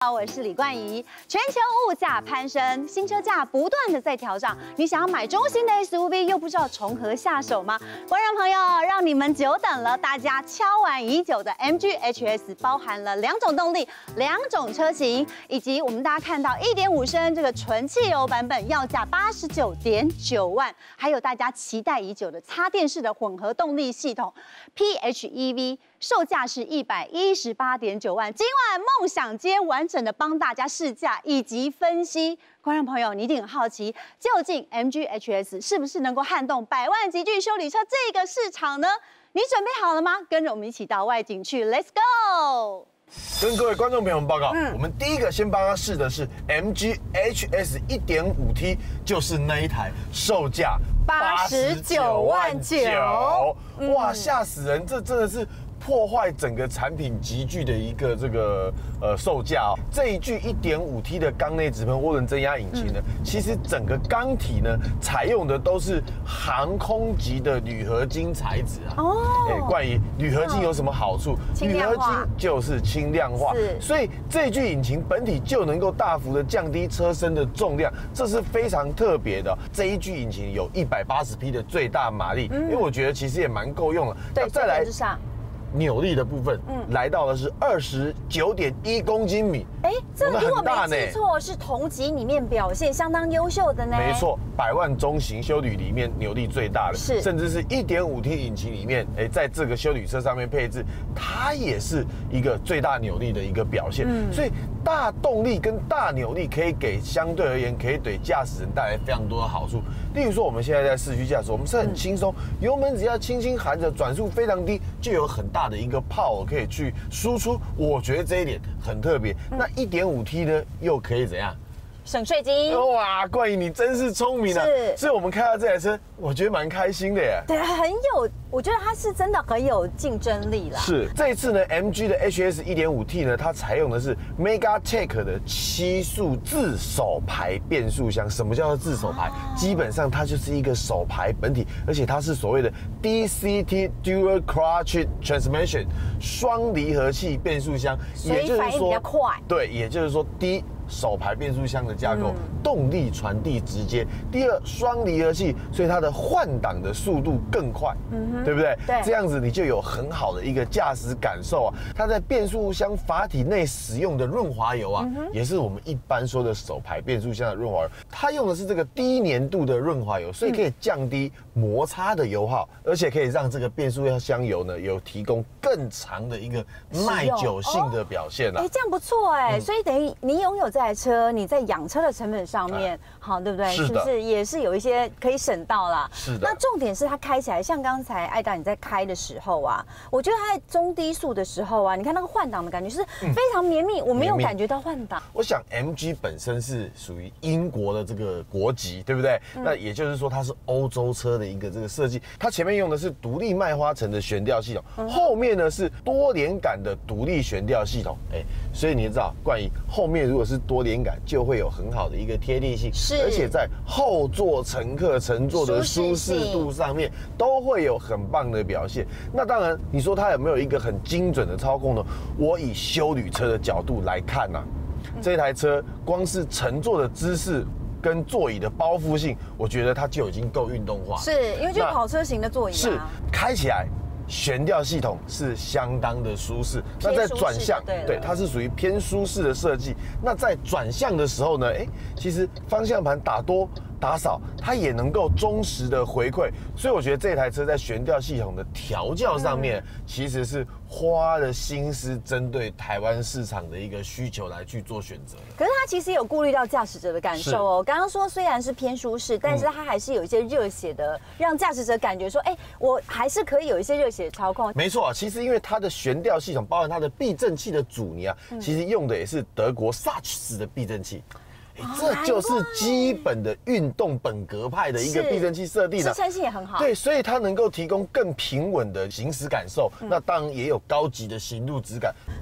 我是李冠仪。全球物价攀升，新车价不断的在调涨，你想要买中型的 SUV 又不知道从何下手吗？观众朋友，让你们久等了，大家敲碗已久的 MG HS 包含了2种动力、2种车型，以及我们大家看到1.5升这个纯汽油版本要价89.9万，还有大家期待已久的插电式的混合动力系统 PHEV。 售价是118.9万。今晚梦想街完整的帮大家试驾以及分析，观众朋友，你一定很好奇，究竟 MG HS 是不是能够撼动100万级距休旅车这个市场呢？你准备好了吗？跟着我们一起到外景去 ，Let's go！ 跟各位观众朋友们报告，我们第一个先帮他试的是 MG HS 1.5T， 就是那一台，售价89万9，哇，吓死人！这真的是。 破坏整个产品集聚的一个售价哦。这一具 1.5T 的缸内直喷涡轮增压引擎呢，其实整个缸体呢采用的都是航空级的铝合金材质啊。哦。关于铝合金有什么好处？铝合金就是轻量化，所以这具引擎本体就能够大幅的降低车身的重量，这是非常特别的。这一具引擎有180匹的最大马力，因为我觉得其实也蛮够用了。 对，再来。 扭力的部分，来到的是29.1公斤米。哎， 这如果没记错，是同级里面表现相当优秀的呢。 没错，100万中型休旅里面扭力最大的，是甚至是1.5T 引擎里面，在这个休旅车上面配置，它也是一个最大扭力的一个表现。所以大动力跟大扭力可以给相对而言，可以对驾驶人带来非常多的好处。例如说，我们现在在市区驾驶，我们是很轻松，油门只要轻轻含着，转速非常低，就有很大的一个power可以去输出，我觉得这一点很特别。那 1.5T 呢，又可以怎样？ 省税金。 哇，冠仪你真是聪明啊！是，所以我们开到这台车，我觉得蛮开心的耶。 对，很有，我觉得它是真的很有竞争力啦。 是，这一次呢 ，MG 的 HS 1.5T 呢，它采用的是 MegaTech 的7速自手排变速箱。什么叫做自手排？基本上它就是一个手排本体，而且它是所谓的 DCT Dual Clutch Transmission 双离合器变速箱， 也就是说，比较快。 对，也就是说手排变速箱的架构，动力传递直接。第二，双离合器，所以它的换挡的速度更快，对不对？对，这样子你就有很好的一个驾驶感受啊。它在变速箱阀体内使用的润滑油啊，也是我们一般说的手排变速箱的润滑油，它用的是这个低粘度的润滑油，所以可以降低摩擦的油耗，而且可以让这个变速箱油呢有提供更长的一个耐久性的表现啊。 这样不错哎，所以等于你拥有这台车，你在养车的成本上面，好，对不对？是不是也是有一些可以省到啦？ 是的。 那重点是它开起来，像刚才艾达你在开的时候啊，我觉得它在中低速的时候啊，你看那个换挡的感觉是非常绵密，我没有感觉到换挡。 我想 MG 本身是属于英国的这个国籍，对不对？那也就是说它是欧洲车的一个这个设计，它前面用的是独立麦花臣的悬吊系统，后面呢是多连杆的独立悬吊系统。所以你知道，冠仪后面如果是多连杆，就会有很好的一个贴地性，是，而且在后座乘客乘坐的舒适度上面都会有很棒的表现。那当然，你说它有没有一个很精准的操控呢？我以休旅车的角度来看啊，这台车光是乘坐的姿势跟座椅的包覆性，我觉得它就已经够运动化， 是因为就是跑车型的座椅嘛， 是开起来。悬吊系统是相当的舒适，那在转向，对，它是属于偏舒适的设计。那在转向的时候呢，其实方向盘打多打少，它也能够忠实的回馈。所以我觉得这台车在悬吊系统的调教上面，其实是花了心思针对台湾市场的一个需求来去做选择。 可是它其实有顾虑到驾驶者的感受哦。刚刚说虽然是偏舒适，但是它还是有一些热血的，让驾驶者感觉说，我还是可以有一些热血操控。 没错，其实因为它的悬吊系统，包含它的避震器的阻尼啊，其实用的也是德国 Sachs 的避震器。这就是基本的运动本格派的一个避震器设定了， 支撑性也很好。 对，所以它能够提供更平稳的行驶感受。那当然也有高级的行路质感。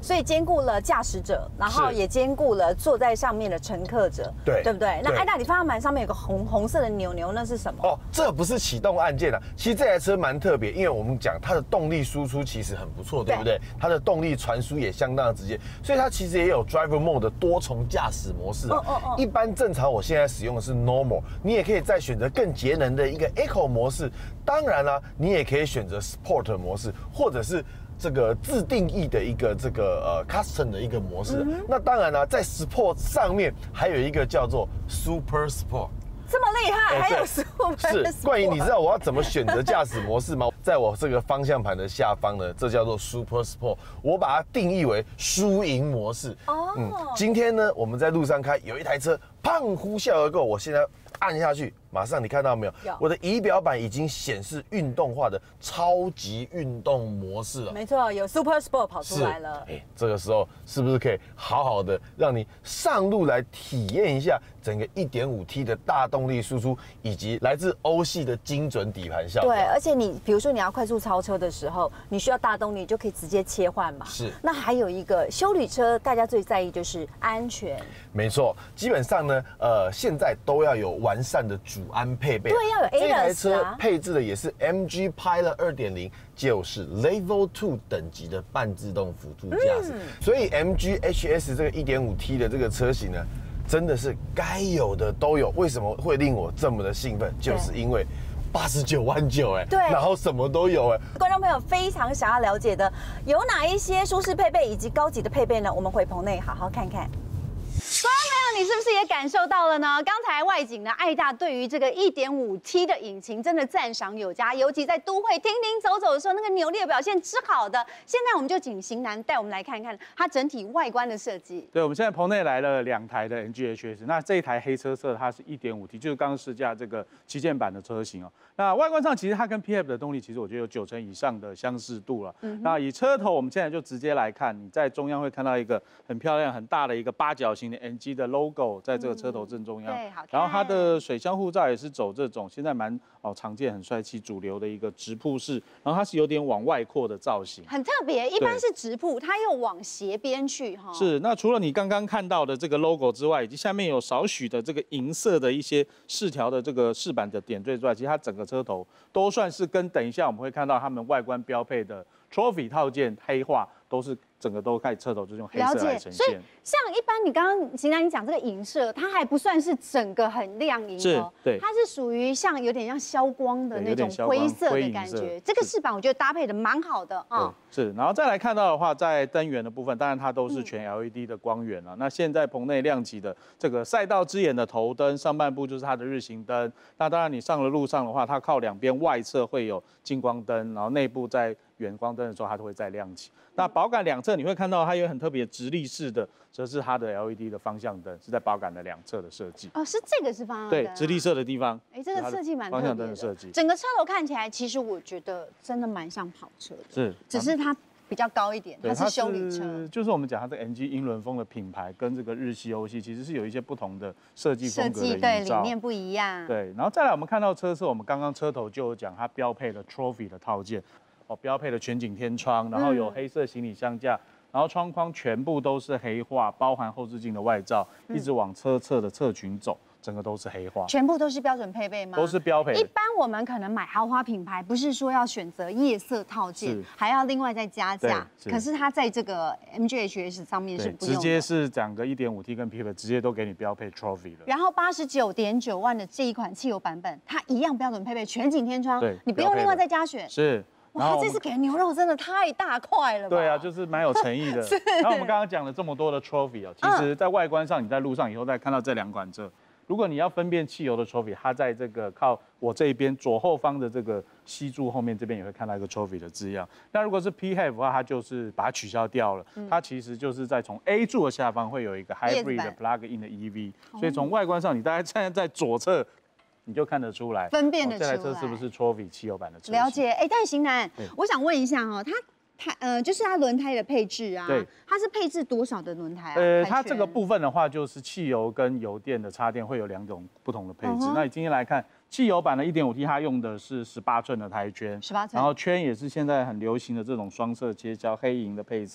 所以兼顾了驾驶者，然后也兼顾了坐在上面的乘客者，对不对？那艾达，你方向盘上面有个红色的钮钮，那是什么？哦， 这不是启动按键啊。其实这台车蛮特别，因为我们讲它的动力输出其实很不错，对不对？它的动力传输也相当的直接，所以它其实也有 Driver Mode 的多重驾驶模式。一般正常，我现在使用的是 Normal， 你也可以再选择更节能的一个 Eco 模式。当然啦，你也可以选择 Sport 模式，或者是这个自定义的一个Custom 的一个模式。那当然啦，在 Sport 上面还有一个叫做 Super Sport。 这么厉害，还有 Super Sport。 是，冠仪，你知道我要怎么选择驾驶模式吗？在我这个方向盘的下方呢，这叫做 Super Sport， 我把它定义为输赢模式。今天呢，我们在路上开，有一台车胖呼啸而过，我现在按下去，马上你看到没有？我的仪表板已经显示运动化的超级运动模式了。 没错，有 Super Sport 跑出来了。 这个时候是不是可以好好的让你上路来体验一下整个 1.5T 的大动力输出，以及来自欧系的精准底盘效果？ 对，而且你比如说你要快速超车的时候，你需要大动力，就可以直接切换嘛。 是。 那还有一个休旅车，大家最在意就是安全。 没错，基本上呢，现在都要有完善的主安配备。 对，要有 ADAS 啊。 这台车配置的也是 MG Pilot 2.0， 就是 Level 2等级的半自动辅助驾驶。所以 MG HS 这个 1.5T 的这个车型呢，真的是该有的都有。为什么会令我这么的兴奋？就是因为89.9万对，然后什么都有观众朋友非常想要了解的，有哪一些舒适配备以及高级的配备呢？我们回棚内好好看看。观众朋友，你是不是也感受到了呢？刚才外景呢，艾大对于这个 1.5T 的引擎真的赞赏有加，尤其在都会停停走走的时候，那个扭力的表现之好的。现在我们就请型男带我们来看看它整体外观的设计。 对，我们现在棚内来了2台的 MG HS， 那这一台黑车色它是 1.5T， 就是刚刚试驾这个旗舰版的车型哦。那外观上其实它跟 PHEV 的动力，其实我觉得有90%以上的相似度了。那以车头，我们现在就直接来看，你在中央会看到一个很漂亮、很大的一个八角形的 MG 的 logo 在这个车头正中央。 对，好看。 然后它的水箱护罩也是走这种现在蛮常见、很帅气、主流的一个直瀑式，然后它是有点往外扩的造型， 很特别。一般是直瀑，它又往斜边去哈。 是。那除了你刚刚看到的这个 logo 之外，以及下面有少许的这个银色的一些饰条的这个饰板的点缀之外，其实它整个车头都算是跟等一下我们会看到他们外观标配的 Trophy 套件黑化，都是整个都开车头就用黑色来呈现。 所以像一般你刚刚型男你讲这个银色，它还不算是整个很亮银哦， 对， 它是属于像有点像消光的那种灰色的感觉。这个饰板我觉得搭配的蛮好的啊。 是，然后再来看到的话，在灯源的部分，当然它都是全 LED 的光源了。那现在棚内亮起的这个赛道之眼的头灯，上半部就是它的日行灯。那当然你上了路上的话，它靠两边外侧会有近光灯，然后内部在远光灯的时候它都会再亮起。那保杆两侧你会看到它有很特别直立式的，则是它的 LED 的方向灯，是在保杆的两侧的设计。 哦，是这个是方向灯。 对，直立色的地方。 这个设计蛮特别的。 方向灯的设计。 整个车头看起来，其实我觉得真的蛮像跑车的。 是。 只是它比较高一点，它是休旅车。 就是我们讲它的 MG 英伦风的品牌跟这个日系、欧系其实是有一些不同的设计风格的营造。 对，理念不一样。 对，然后再来我们看到车侧，我们刚刚车头就有讲它标配了 Trophy 的套件。标配了全景天窗，然后有黑色行李箱架，然后窗框全部都是黑化，包含后视镜的外罩，一直往车侧的侧裙走，整个都是黑化。 全部都是标准配备吗？ 都是标配。 一般我们可能买豪华品牌，不是说要选择夜色套件，还要另外再加价。可是它在这个 MGHS 上面是不用的， 直接是2个 1.5T 跟 PHEV 直接都给你标配 Trophy 了。 然后89.9万的这一款汽油版本，它一样标准配备全景天窗，你不用另外再加选。 是。 哇，这次给的牛肉真的太大块了吧？ 对啊，就是蛮有诚意的。然后我们刚刚讲了这么多的 Trophy 其实在外观上，你在路上以后再看到这2款车，如果你要分辨汽油的 Trophy， 它在这个靠我这一边左后方的这个吸柱后面这边也会看到一个 Trophy 的字样。那如果是 PHEV 的话，它就是把它取消掉了，它其实就是在从 A 柱的下方会有一个 Hybrid 的 Plug-in 的 EV， 所以从外观上你大概站在左侧。你就看得出来， 分辨得出来， 这台车是不是 Trophy 汽油版的车？ 了解。但型男，我想问一下哦，就是它轮胎的配置啊， 对， 它是配置多少的轮胎啊？ 它这个部分的话，就是汽油跟油电的插电会有2种不同的配置。那你今天来看，汽油版的 1.5T 它用的是18寸的胎圈， 然后圈也是现在很流行的这种双色切削黑银的配色。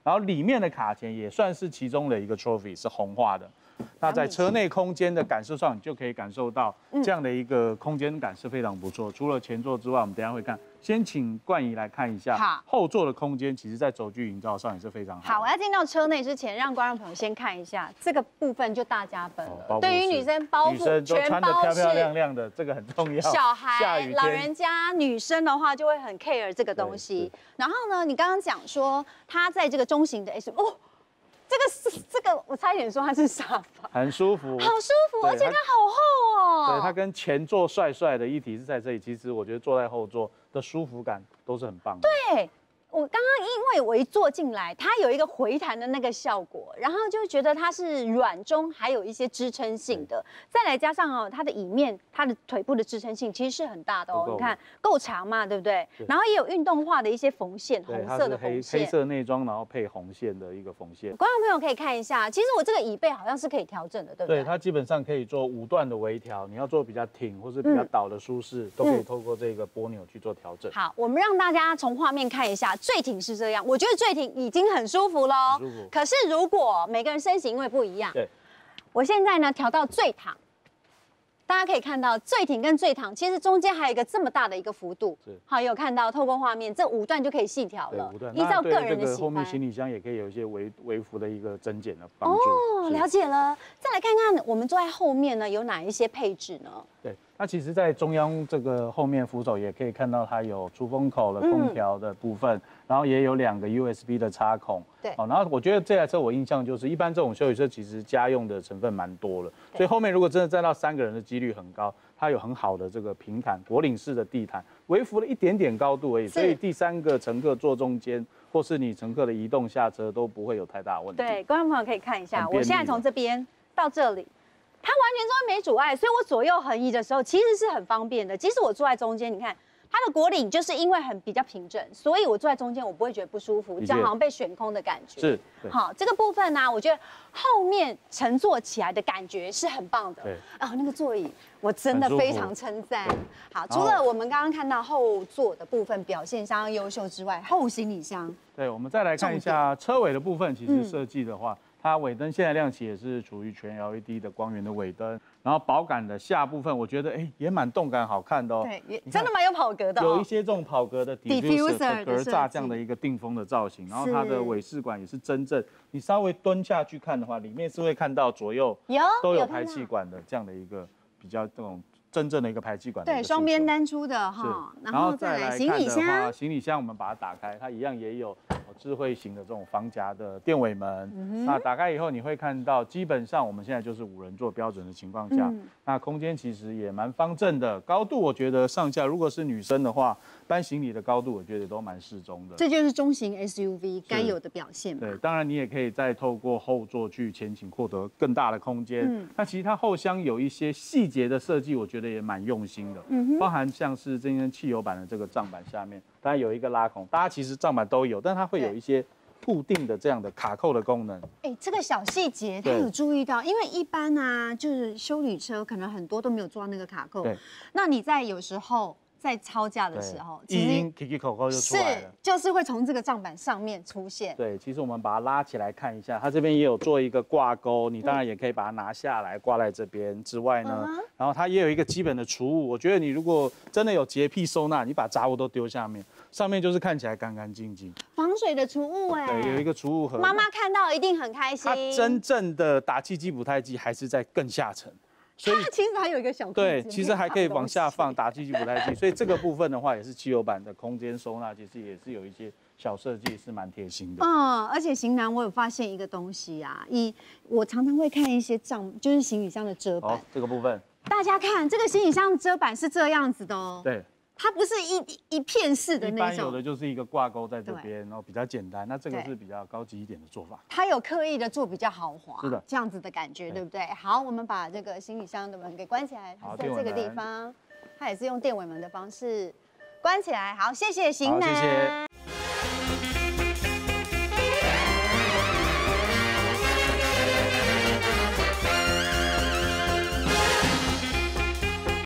然后里面的卡钳也算是其中的一个 trophy， 是红化的。那在车内空间的感受上，你就可以感受到这样的一个空间感是非常不错。除了前座之外，我们等一下会看。先请冠仪来看一下， 好， 后座的空间，其实在轴距营造上也是非常好。 好，我要进到车内之前，让观众朋友先看一下这个部分，就大家本了。对于女生包覆， 女生都穿得漂漂亮亮的，这个很重要。 小孩、老人家、女生的话就会很 care 这个东西。然后呢，你刚刚讲说它在这个中型的 SUV， 哦。这个，我差一点说它是沙发， 很舒服， 好舒服，而且它好厚哦。 对，它跟前座帅帅的一体是在这里。其实我觉得坐在后座的舒服感都是很棒的。 对。我刚刚因为我一坐进来，它有一个回弹的那个效果，然后就觉得它是软中还有一些支撑性的，再来加上哦它的椅面，它的腿部的支撑性其实是很大的哦，你看够长嘛，对不对？然后也有运动化的一些缝线，红色的缝线， 黑色内装，然后配红线的一个缝线。 观众朋友可以看一下，其实我这个椅背好像是可以调整的，对不对？ 对，它基本上可以做5段的微调，你要做比较挺或是比较倒的舒适，都可以透过这个拨钮去做调整。 好，我们让大家从画面看一下，最挺是这样。我觉得最挺已经很舒服喽，可是如果每个人身形因为不一样， 对， 我现在呢调到最躺，大家可以看到最挺跟最躺，其实中间还有一个这么大的一个幅度，好，有看到透过画面，这5段就可以细调了，依照个人的喜欢。 后面行李箱也可以有一些微幅的一个增减的帮助。 哦，了解了。再来看看我们坐在后面呢有哪一些配置呢？ 对。那其实，在中央这个后面扶手也可以看到，它有出风口的空调的部分，然后也有2个 USB 的插孔。 对， 好，然后我觉得这台车我印象就是，一般这种休旅车其实家用的成分蛮多了，所以后面如果真的站到3个人的几率很高。它有很好的这个平坦果岭式的地毯，微幅了一点点高度而已，所以第3个乘客坐中间，或是你乘客的移动下车都不会有太大问题。 对，观众朋友可以看一下，我现在从这边到这里。它完全中间没阻碍，所以我左右横移的时候其实是很方便的。即使我坐在中间，你看它的果岭就是因为比较平整，所以我坐在中间我不会觉得不舒服，就好像被悬空的感觉。 是， 好，这个部分呢，我觉得后面乘坐起来的感觉是很棒的。 对， 哦，那个座椅我真的非常称赞。好，除了我们刚刚看到后座的部分表现相当优秀之外，后行李箱。 对，我们再来看一下车尾的部分，其实设计的话。它尾灯现在亮起也是处于全 LED 的光源的尾灯，然后保杆的下部分，我觉得也蛮动感好看的哦。 对，真的蛮有跑格的。 有一些这种跑格的 diffuser 的格栅这样的一个定风的造型，然后它的尾饰管也是真正，你稍微蹲下去看的话，里面是会看到左右都有排气管的这样的一个比较这种真正的一个排气管。 对，双边单出的哈。然后再来行李箱， 行李箱我们把它打开，它一样也有智慧型的这种防夹的电尾门。那打开以后你会看到，基本上我们现在就是5人座标准的情况下，那空间其实也蛮方正的。高度我觉得上下，如果是女生的话，搬行李的高度我觉得都蛮适中的。 这就是中型 SUV 该有的表现嘛。 对，当然你也可以再透过后座去前倾获得更大的空间。那其实它后箱有一些细节的设计，我觉得也蛮用心的。包含像是这边汽油版的这个帐板下面，当然有一个拉孔，大家其实帐板都有，但它会有一些固定的这样的卡扣的功能。 这个小细节他有注意到，因为一般啊，就是休旅车可能很多都没有做到那个卡扣。那你在有时候在操驾的时候， 其实 Kiki 口扣就出来了， 就是会从这个帐板上面出现。 对，其实我们把它拉起来看一下，它这边也有做一个挂钩，你当然也可以把它拿下来挂在这边之外呢，然后它也有一个基本的储物。我觉得你如果真的有洁癖收纳，你把杂物都丢下面，上面就是看起来干干净净， 防水的储物对，有一个储物盒， 妈妈看到一定很开心。 它真正的打气机、补胎机还是在更下层。 所以其实还有一个小空间， 对，其实还可以往下放打气机、补胎机，所以这个部分的话也是汽油版的空间收纳，其实也是有一些小设计，是蛮贴心的。 而且型男我有发现一个东西啊，我常常会看一些就是行李箱的遮板， 这个部分， 大家看这个行李箱的遮板是这样子的哦。 对。 它不是一片式的那种， 一般有的就是一个挂钩在这边，然后比较简单。那这个是比较高级一点的做法。 它有刻意的做比较豪华， 是的， 这样子的感觉，对不对？好，我们把这个行李箱的门给关起来，它在这个地方，它也是用电尾门的方式关起来。好，谢谢型男。